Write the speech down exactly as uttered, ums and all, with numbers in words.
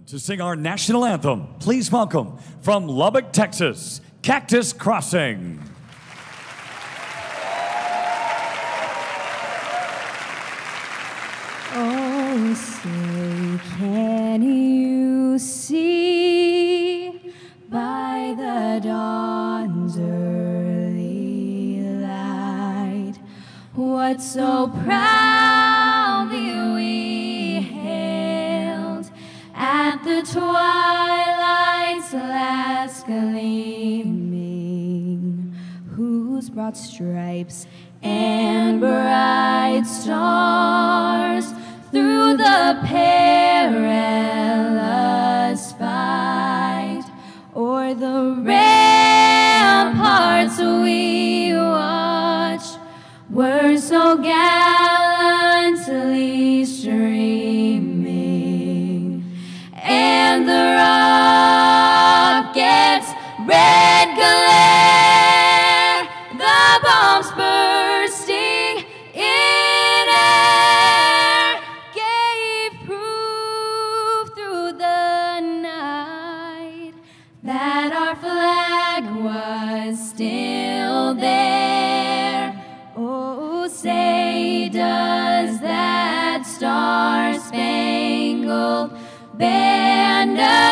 To sing our national anthem, please welcome from Lubbock, Texas, Cactus Crossing. Oh, say, can you see by the dawn's early light what so proudly we hailed at the twilight's last gleaming, whose broad stripes and bright stars through the perilous fight o'er the ramparts we watched were so gallantly streaming, and the rocket's red glare, the bombs bursting in air, gave proof through the night that our flag was still there. Oh, say, does that star-spangled banner